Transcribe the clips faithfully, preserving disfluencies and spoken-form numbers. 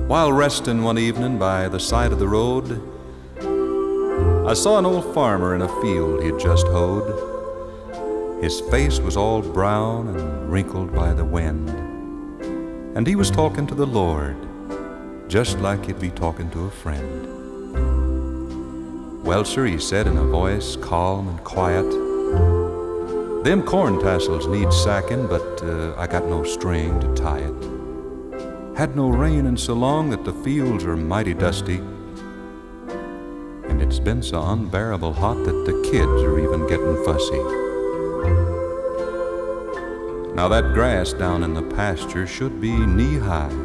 While resting one evening by the side of the road, I saw an old farmer in a field he'd just hoed. His face was all brown and wrinkled by the wind, and he was talking to the Lord, just like he'd be talking to a friend. "Well, sir," he said in a voice calm and quiet, "them corn tassels need sacking, but uh, I got no string to tie it. Had no rain in so long that the fields are mighty dusty, and it's been so unbearable hot that the kids are even getting fussy. Now that grass down in the pasture should be knee-high.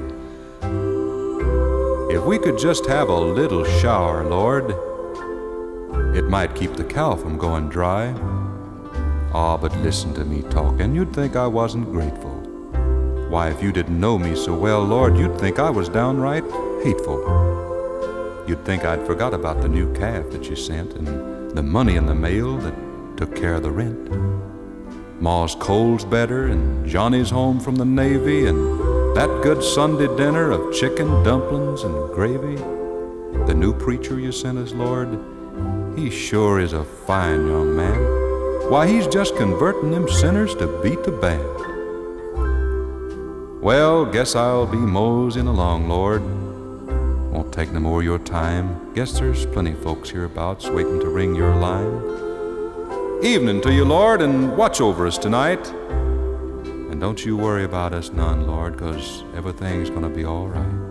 If we could just have a little shower, Lord, it might keep the cow from going dry. Ah, but listen to me talking, you'd think I wasn't grateful. Why, if you didn't know me so well, Lord, you'd think I was downright hateful. You'd think I'd forgot about the new calf that you sent and the money in the mail that took care of the rent. Ma's cold's better and Johnny's home from the Navy and that good Sunday dinner of chicken, dumplings, and gravy. The new preacher you sent us, Lord, he sure is a fine young man. Why, he's just converting them sinners to beat the band. Well, guess I'll be moseying along, Lord. Won't take no more of your time. Guess there's plenty folks hereabouts waiting to ring your line. Evening to you, Lord, and watch over us tonight. And don't you worry about us none, Lord, 'cause everything's gonna be all right."